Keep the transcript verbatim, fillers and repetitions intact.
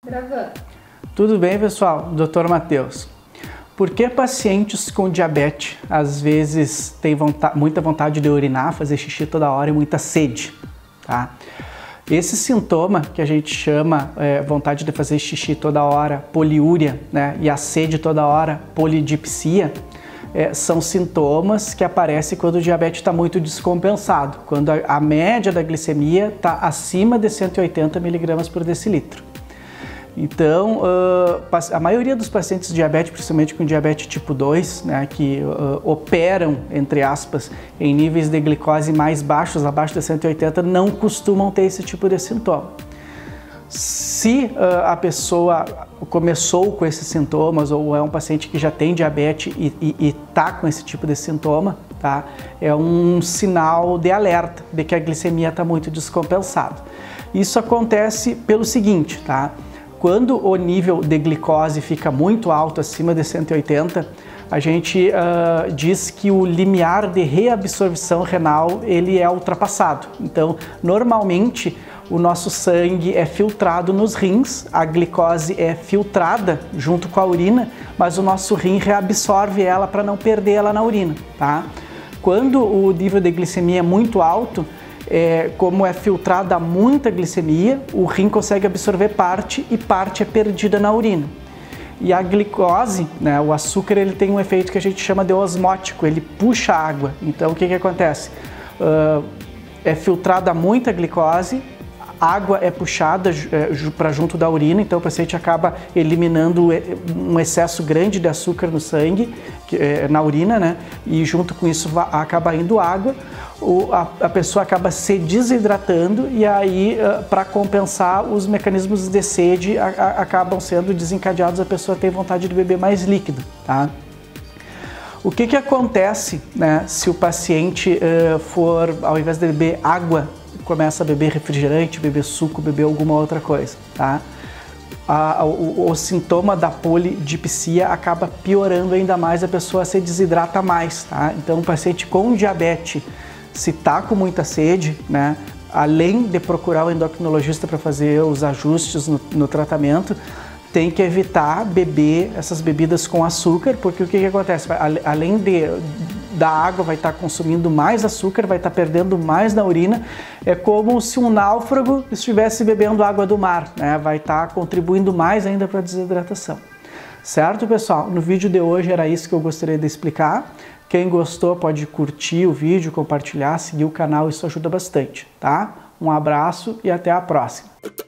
Gravando. Tudo bem, pessoal? doutor Matheus. Por que pacientes com diabetes às vezes têm vontade, muita vontade de urinar, fazer xixi toda hora e muita sede? Tá? Esse sintoma que a gente chama é, vontade de fazer xixi toda hora, poliúria, né, e a sede toda hora, polidipsia, é, são sintomas que aparecem quando o diabetes está muito descompensado, quando a, a média da glicemia está acima de cento e oitenta miligramas por decilitro. Então, uh, a maioria dos pacientes diabéticos, principalmente com diabetes tipo dois, né, que uh, operam, entre aspas, em níveis de glicose mais baixos, abaixo de cento e oitenta, não costumam ter esse tipo de sintoma. Se uh, a pessoa começou com esses sintomas ou é um paciente que já tem diabetes e está com esse tipo de sintoma, tá, é um sinal de alerta de que a glicemia está muito descompensada. Isso acontece pelo seguinte, tá? Quando o nível de glicose fica muito alto, acima de cento e oitenta, a gente uh, diz que o limiar de reabsorção renal ele é ultrapassado. Então, normalmente, o nosso sangue é filtrado nos rins, a glicose é filtrada junto com a urina, mas o nosso rim reabsorve ela para não perder ela na urina, tá? Quando o nível de glicemia é muito alto, É, como é filtrada muita glicemia, o rim consegue absorver parte e parte é perdida na urina. E a glicose, né, o açúcar, ele tem um efeito que a gente chama de osmótico, ele puxa a água. Então o que, que acontece? Uh, é filtrada muita glicose, água é puxada é, para junto da urina, então o paciente acaba eliminando um excesso grande de açúcar no sangue, que, é, na urina, né? E junto com isso acaba indo água. O, a, a pessoa acaba se desidratando e aí, uh, para compensar, os mecanismos de sede a, a, acabam sendo desencadeados, a pessoa tem vontade de beber mais líquido, tá? O que que acontece, né, se o paciente uh, for, ao invés de beber água, começa a beber refrigerante, beber suco, beber alguma outra coisa, tá? A, a, o, o sintoma da polidipsia acaba piorando ainda mais, a pessoa se desidrata mais, tá? Então, o paciente com diabetes, se tá com muita sede, né, além de procurar o endocrinologista para fazer os ajustes no, no tratamento, tem que evitar beber essas bebidas com açúcar, porque o que, que acontece? Além de, da água, vai estar consumindo mais açúcar, vai estar perdendo mais na urina, é como se um náufrago estivesse bebendo água do mar, né? Vai estar contribuindo mais ainda para a desidratação. Certo, pessoal? No vídeo de hoje era isso que eu gostaria de explicar. Quem gostou pode curtir o vídeo, compartilhar, seguir o canal, isso ajuda bastante, tá? Um abraço e até a próxima!